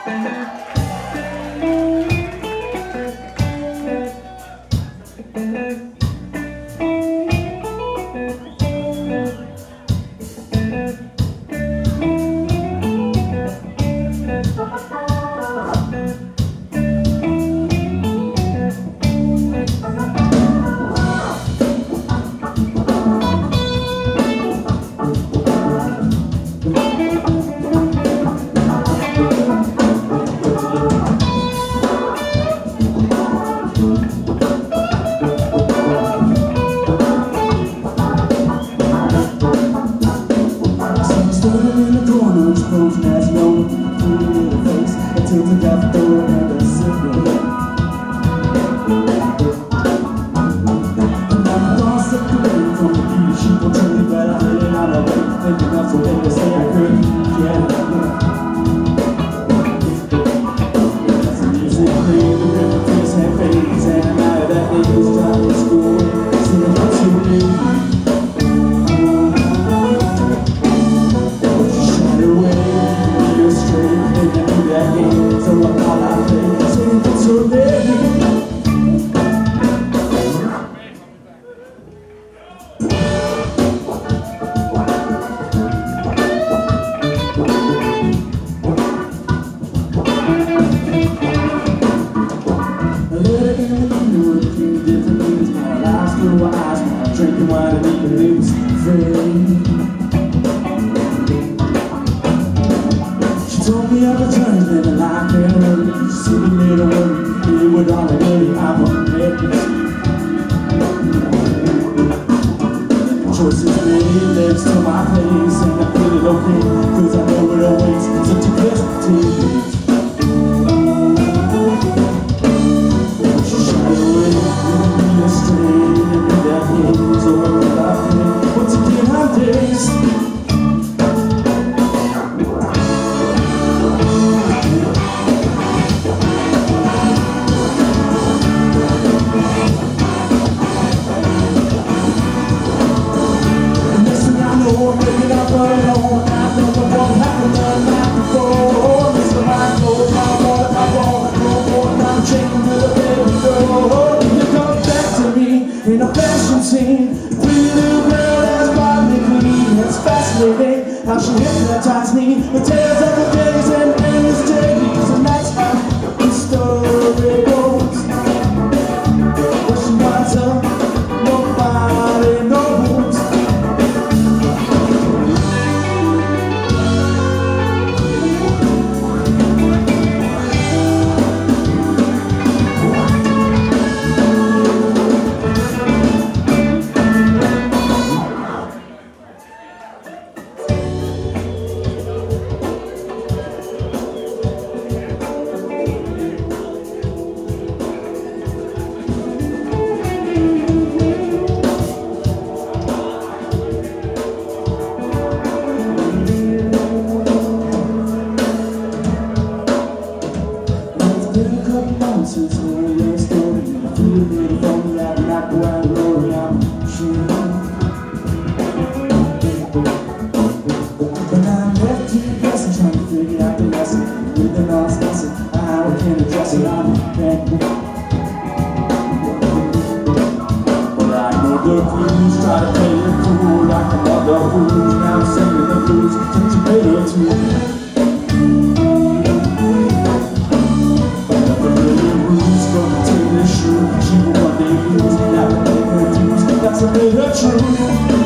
Drinking wine and eating news. She told me of a journey that a life can't hurt. She said a little word, it would all really have a mess. Choices made leads to my place, and I feel it okay, cause I know it awaits such a blessed team. She shied away, leaving me astray, and that haze over my life. Once again I'm dazed. In a fashion scene, pretty little girl that's body clean. It's fascinating how she hypnotized me with tales of the days and endless days, and that's how the story goes. Where she winds up, nobody knows. Since when you're story, I feel a little lonely, I'm not going to worry, I'm sure. But I'm left to the guessing, trying to figure out the lesson. With the lost lesson, how I can address it, I'm back. But I know the blues, try to play it cool like a mother who's now singing the blues, since you made it to me. She will one day use, now make her dues, that's a bit of truth.